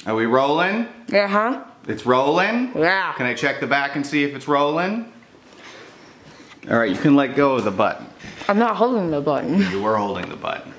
Are we rolling? Uh-huh. It's rolling? Yeah. Can I check the back and see if it's rolling? All right, you can let go of the button. I'm not holding the button. You were holding the button.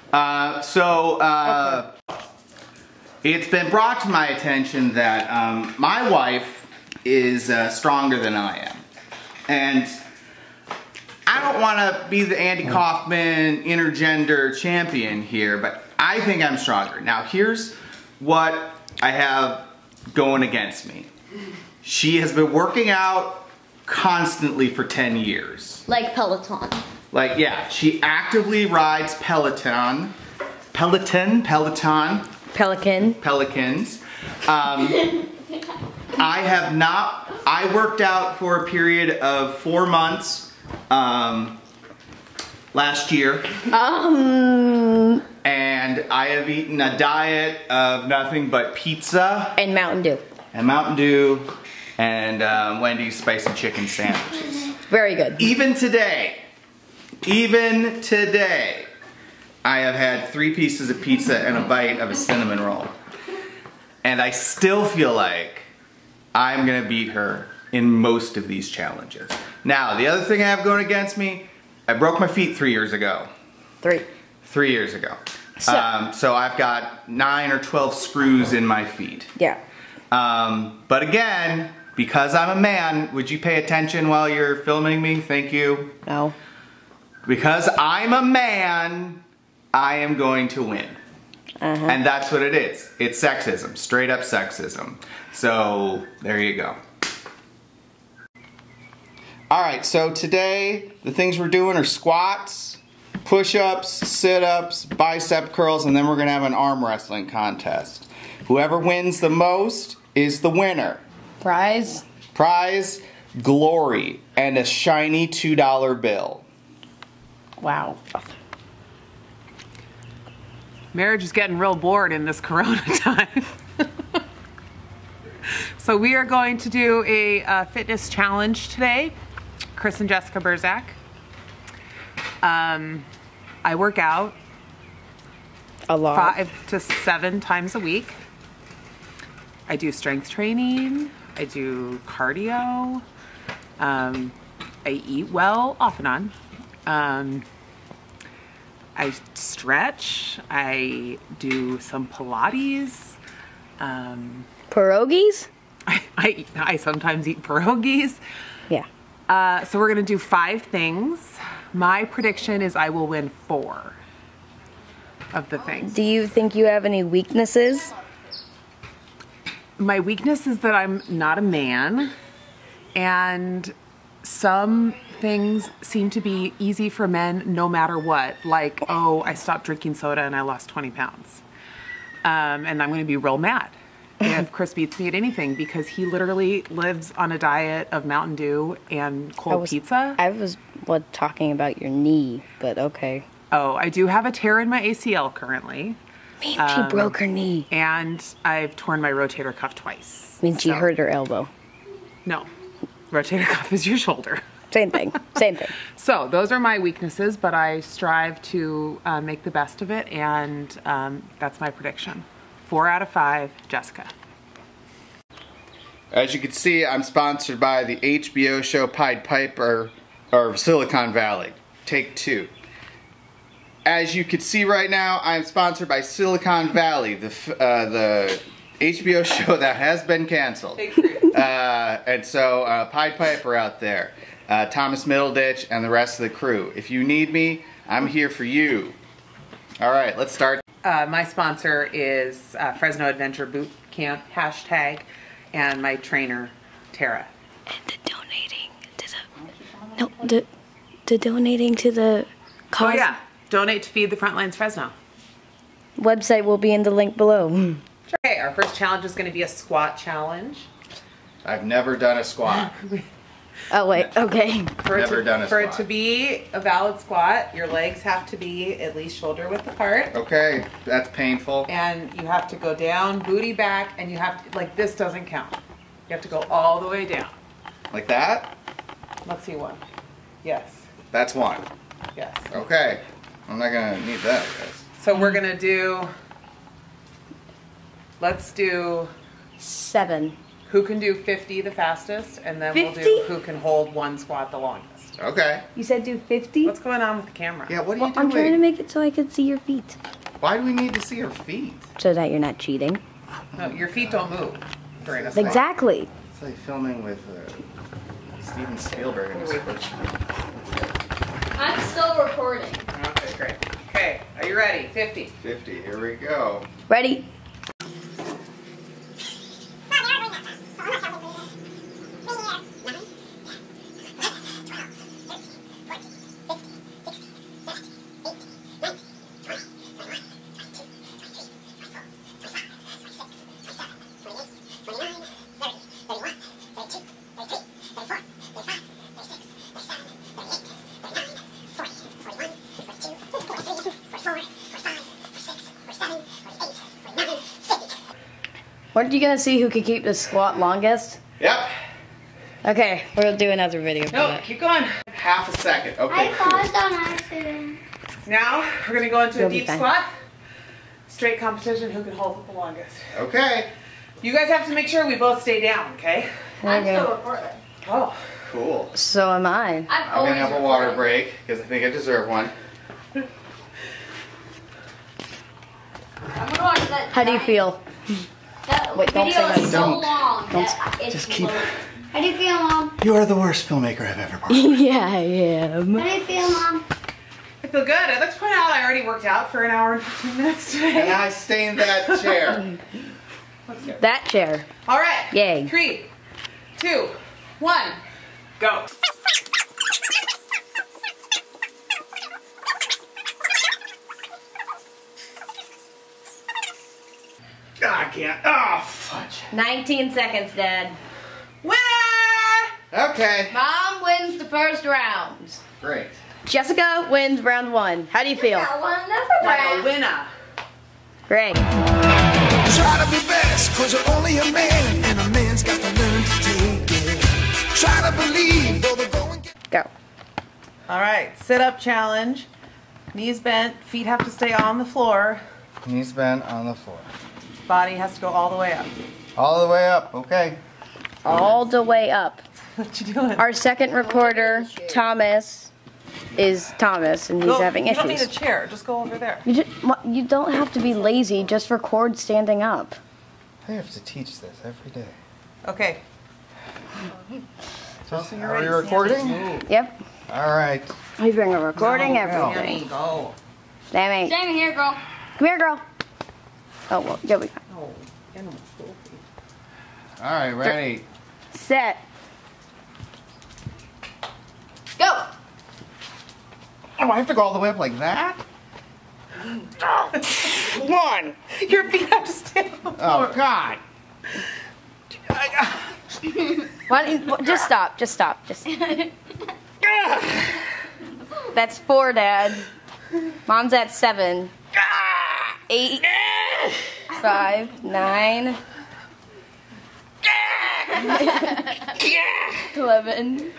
It's been brought to my attention that my wife is stronger than I am. And I don't want to be the Andy Kaufman intergender champion here, but I think I'm stronger. Now here's what I have going against me. She has been working out constantly for 10 years. Like Peloton. Like, yeah, she actively rides Peloton. Pelicans. I have not, I worked out for a period of 4 months last year. And I have eaten a diet of nothing but pizza. And Mountain Dew. And Wendy's spicy chicken sandwiches. Very good. Even today, I have had 3 pieces of pizza and a bite of a cinnamon roll. And I still feel like I'm gonna beat her in most of these challenges. Now, the other thing I have going against me, I broke my feet 3 years ago. 3 years ago. So I've got 9 or 12 screws in my feet. Yeah. But again, because I'm a man, would you pay attention while you're filming me? Thank you. No. Because I'm a man, I am going to win. And that's what it is. It's sexism, straight up sexism. So there you go. All right, so today the things we're doing are squats, push-ups, sit-ups, bicep curls, and then we're gonna have an arm wrestling contest. Whoever wins the most is the winner. Prize? Prize, glory, and a shiny $2 bill. Wow. Marriage is getting real bored in this Corona time. So we are going to do a fitness challenge today. Chris and Jessica Hozac. I work out a lot. 5 to 7 times a week. I do strength training. I do cardio. I eat well off and on. I stretch. I do some Pilates. Pierogies? I sometimes eat pierogies. Yeah. So we're gonna do 5 things. My prediction is I will win 4 of the things. Do you think you have any weaknesses? My weakness is that I'm not a man, and some things seem to be easy for men no matter what. Like, oh, I stopped drinking soda and I lost 20 pounds. And I'm gonna be real mad if Chris beats me at anything, because he literally lives on a diet of Mountain Dew and cold pizza. I was talking about your knee, but okay. Oh, I do have a tear in my ACL currently. Means she broke her knee. And I've torn my rotator cuff twice. Means she hurt her elbow. No, rotator cuff is your shoulder. Same thing, same thing. So those are my weaknesses, but I strive to make the best of it, and that's my prediction. 4 out of 5, Jessica. As you can see, I'm sponsored by the HBO show Pied Piper, or Silicon Valley. Take 2. As you can see right now, I'm sponsored by Silicon Valley, the HBO show that has been canceled. And so Pied Piper out there, Thomas Middleditch, and the rest of the crew. If you need me, I'm here for you. All right, let's start. My sponsor is Fresno Adventure Boot Camp, #, and my trainer, Tara. And the donating to the cause. Oh yeah, donate to Feed the Frontlines Fresno. Website will be in the link below. Okay, our first challenge is going to be a squat challenge. I've never done a squat. Oh wait, okay. For it to be a valid squat, your legs have to be at least shoulder width apart. Okay, that's painful. And you have to go down, booty back, and you have to, like, this doesn't count. You have to go all the way down. Like that? Let's see, 1. Yes. That's 1. Yes. Okay. I'm not gonna need that, I guess. So we're gonna do Let's do 7. who can do 50 the fastest, and then we'll 50? do who can hold one squat the longest. Okay. You said do 50? What's going on with the camera? Yeah, what are Well, you doing? I'm trying to make it so I can see your feet. Why do we need to see your feet? So that you're not cheating. No, your feet don't move during a squat. Exactly. It's like filming with Steven Spielberg in his first. I'm still recording. Okay, great. Okay, are you ready? 50. 50, here we go. Ready? Weren't you gonna see who could keep the squat longest? Yep. Okay, we'll do another video for No, that. keep going. Half a second. Okay, I cool. paused on accident. Now, we're gonna go into You'll a be deep fine. squat. Straight competition, who can hold it the longest. Okay. You guys have to make sure we both stay down, okay? I'm Okay. still recording. Oh. Cool. So am I. I'm I'm always gonna have a water recording. break because I think I deserve one. I'm gonna watch that. How do you feel? That Wait, don't video say that. is so Don't. long. Don't. That it's Just keep- low. How do you feel, Mom? You are the worst filmmaker I've ever worked with. Yeah, I am. How do you feel, Mom? I feel good. I'd like to point out I already worked out for 1 hour and 15 minutes And today. I stained that chair. Let's go. That chair. All right. Yay. 3, 2, 1, go. I can't. Oh, fudge. 19 seconds, Dad. Winner! Okay. Mom wins the first round. Great. Jessica wins round 1. How do you feel? That one another Like a round. winner. Great. Try to be best, cause you're only a man, and a man's got to learn to take it. Try to believe, though the going gets Go. All right, sit up challenge. Knees bent, feet have to stay on the floor. Knees bent on the floor. Body has to go all the way up. All the way up. Okay. All the way up. What you doing? Our second recorder, Thomas, is Thomas, and he's Go- having you don't need a issues. chair. Just go over there. You don't have to be lazy. Just record standing up. I have to teach this every day. Okay. So, you're are we ready, recording? Yep. All right. We've been recording No, everything. Sammy, go. Sammy, Same here, girl. come here, girl. Oh, well, you'll be fine. No, animals, go. All right, ready. Set. Go. Oh, I have to go all the way up like that? One. Your feet have to stay on the floor. Oh, God. Why don't you, just stop. Just stop. Just. That's 4, Dad. Mom's at 7. 8. 5. 9. 11.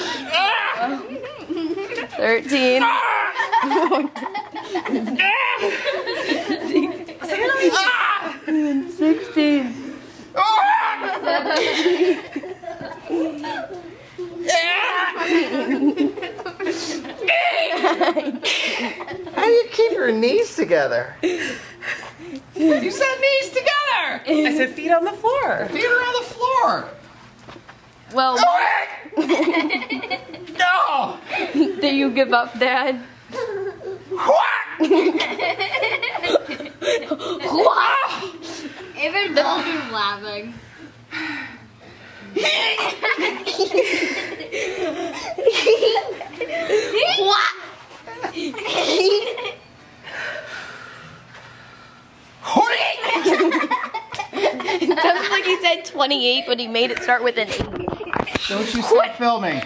13. 16. How do you keep your knees together? You said knees together. I said feet on the floor. Feet are on the floor. Well, No. do you give up, Dad? Even Boulder's laughing. It sounds like he said 28, but he made it start with an 8. Don't you stop filming.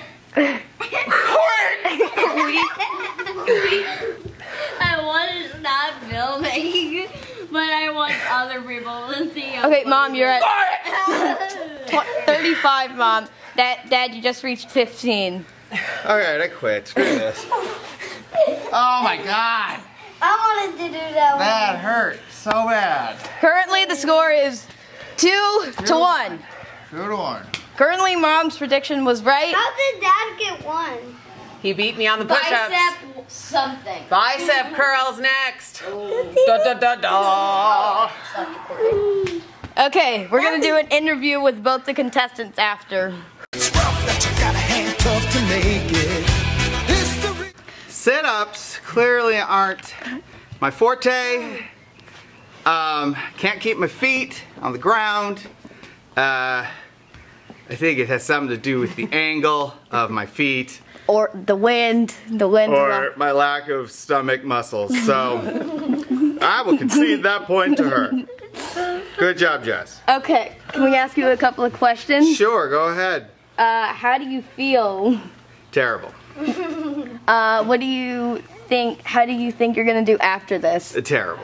I want to stop filming, but I want other people to see. how Okay, funny Mom, you're it at 35, Mom. Dad, you just reached 15. All right, I quit. Screw this. Oh, my God. I wanted to do that one. That hurt so bad. Currently, the score is 2-1. 2-1. Currently, Mom's prediction was right. How did Dad get one? He beat me on the push-ups. Bicep something. Bicep curls next. Da, da, da, da. Okay, we're gonna do an interview with both the contestants after. It's rough that you got a hand tough to make it. History. Sit-ups clearly aren't my forte. Can't keep my feet on the ground. I think it has something to do with the angle of my feet. Or the wind. Or my lack of stomach muscles. So I will concede that point to her. Good job, Jess. Okay, can we ask you a couple of questions? Sure, go ahead. How do you feel? Terrible. What do you think? How do you think you're gonna do after this? Terrible.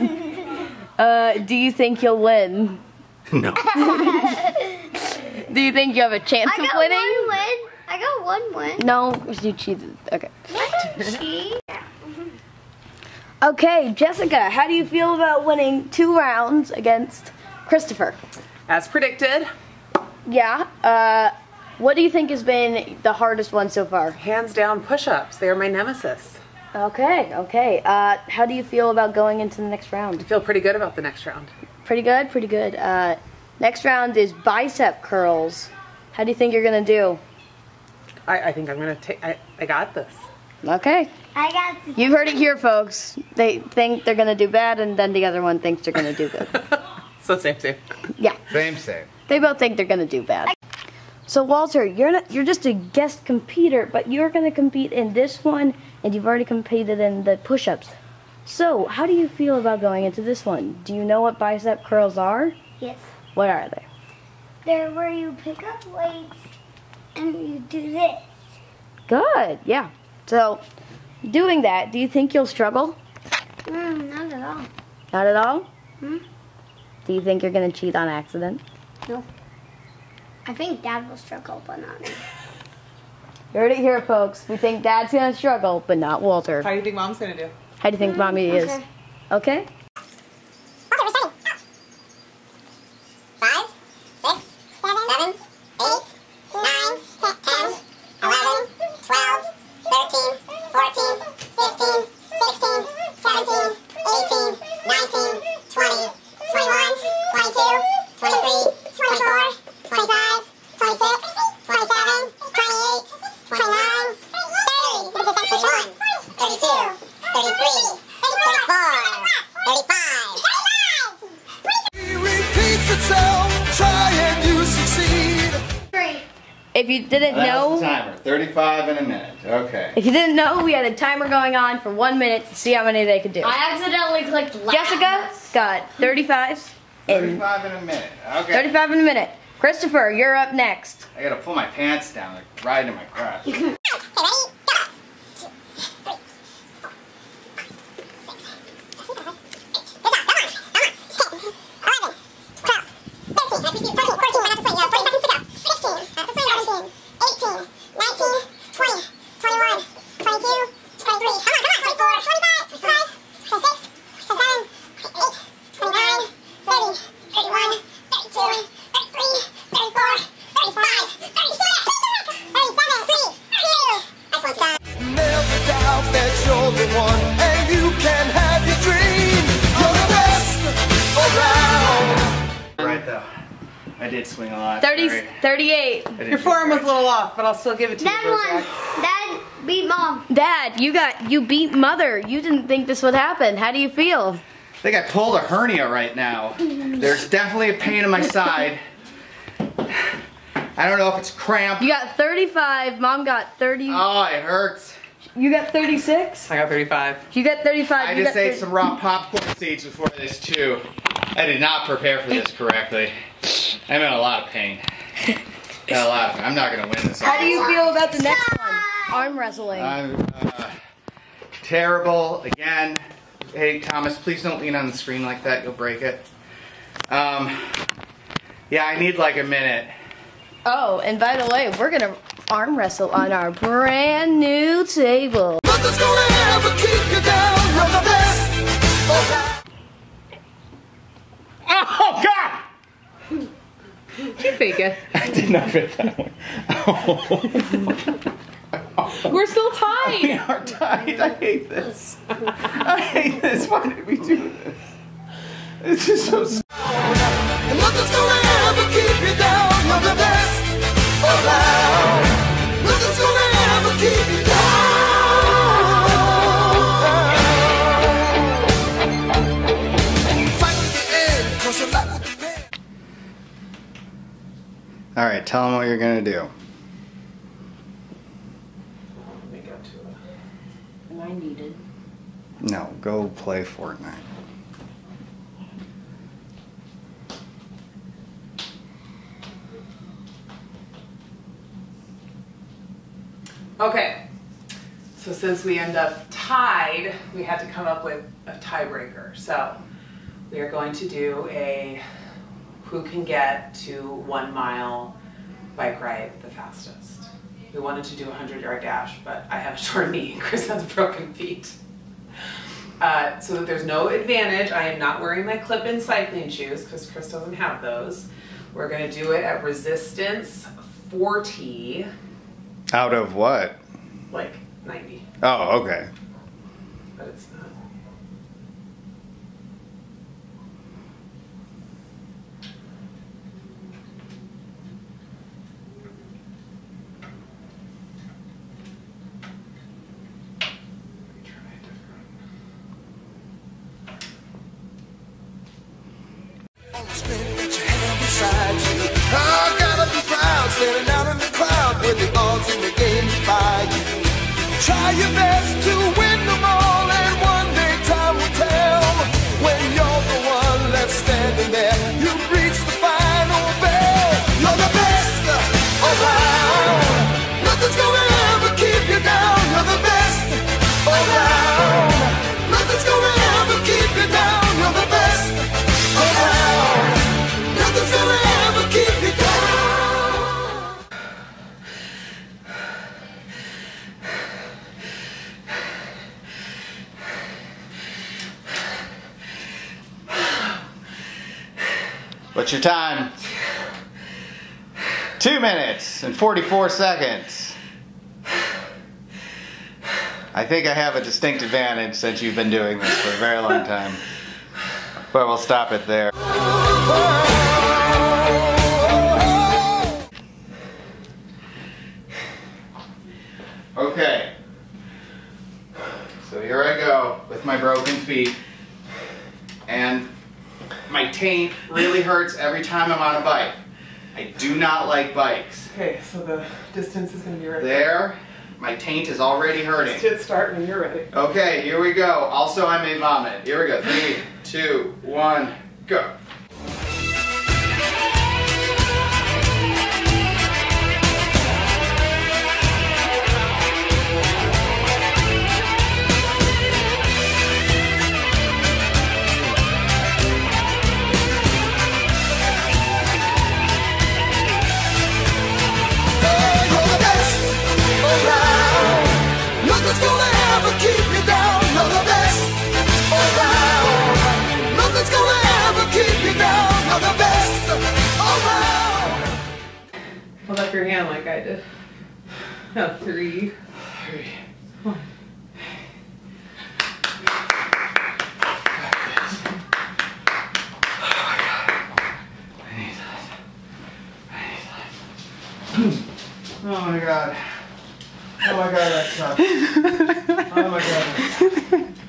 Do you think you'll win? No. Do you think you have a chance of winning? I got one win. No, you cheated. Okay. I don't cheat. Okay, Jessica, how do you feel about winning 2 rounds against Christopher? As predicted, Yeah. What do you think has been the hardest one so far? hands down push-ups. They are my nemesis. Okay. How do you feel about going into the next round? I feel pretty good about the next round. Pretty good. Next round is bicep curls. How do you think you're gonna do? I think I'm gonna take. I got this. Okay. I got this. You've heard it here, folks. They think they're gonna do bad, and then the other one thinks they're gonna do good. So same. Yeah. Same. They both think they're gonna do bad. So Walter, you're just a guest competitor, but you're gonna compete in this one, and you've already competed in the push-ups. So how do you feel about going into this one? Do you know what bicep curls are? Yes. What are they? They're where you pick up weights and you do this. Good. Yeah. So doing that, do you think you'll struggle? Not at all. Not at all? Hmm? Do you think you're gonna cheat on accident? No. I think Dad will struggle, but not me. You heard it here, folks. We think Dad's gonna struggle, but not Walter. How do you think Mom's gonna do? How do you think Mommy is? Okay? If you didn't know, That's the timer. 35 in a minute. Okay. if you didn't know, we had a timer going on for 1 minute to see how many they could do. I accidentally clicked last. Jessica got 35 in 35 in a minute. Okay. 35 in a minute. Christopher, you're up next. I gotta pull my pants down. They're riding in my crotch. I did swing a lot. 38. Your form was a little off, but I'll still give it to you. Dad won. Hozac. Dad beat Mom. Dad, you beat Mother. You didn't think this would happen. How do you feel? I think I pulled a hernia right now. There's definitely a pain in my side. I don't know if it's cramp. You got 35. Mom got 30. Oh, it hurts. You got 36. I got 35. You got 35. I You just got ate some raw popcorn seeds before this too. I did not prepare for this correctly. I'm in a lot of pain. I'm not gonna win this. How do you feel about the next one? Arm wrestling. I'm terrible again. Hey Thomas, please don't lean on the screen like that. You'll break it. Yeah, I need like a minute. Oh, and by the way, we're gonna arm wrestle on our brand new table. Nothing's gonna ever keep you down. You're the best. fake it. I did not fake that one. We're still We tied. are tied. I hate this. I hate this. Why did we do this? This is so stupid. And nothing's gonna ever keep you down. You're the best around. Nothing's gonna ever keep you down. Fight to the end, 'cause your life will depend. All right, tell them what you're gonna do. Make up to it. And I needed. No, go play Fortnite. Okay, so since we end up tied, we had to come up with a tiebreaker. So we are going to do a who can get to 1 mile bike ride the fastest. We wanted to do a 100-yard dash, but I have a torn knee and Chris has broken feet. So that there's no advantage, I am not wearing my clip-in cycling shoes because Chris doesn't have those. We're gonna do it at resistance 40. Out of what? Like 90, Oh, okay. but it's not. Try different. On the strength that you have inside you. I gotta be proud, standing out in the crowd with the odds in the game by you. Try your best to win them all, and one day time will tell. When you're the one left standing there, you reach the final bell. You're the best around. Nothing's gonna ever keep you down. You're the best around. Nothing's gonna ever keep you down. You're the best around. Nothing's gonna ever keep you down. What's your time? 2 minutes and 44 seconds. I think I have a distinct advantage since you've been doing this for a very long time. But we'll stop it there. Okay. So here I go with my broken feet. And my taint really hurts every time I'm on a bike. I do not like bikes. Okay, so the distance is going to be right There, my taint is already hurting. Just hit start when you're ready. Okay, here we go. Also, I may vomit. Here we go. 3, 2, 1, go. You're the best around. Nothing's gonna ever keep you down. You're the best around. Nothing's gonna ever keep you down. You're the best around. Hold up your hand like I did. Oh, 3. 1. Oh my god. Oh my god, that sucks. Oh my god.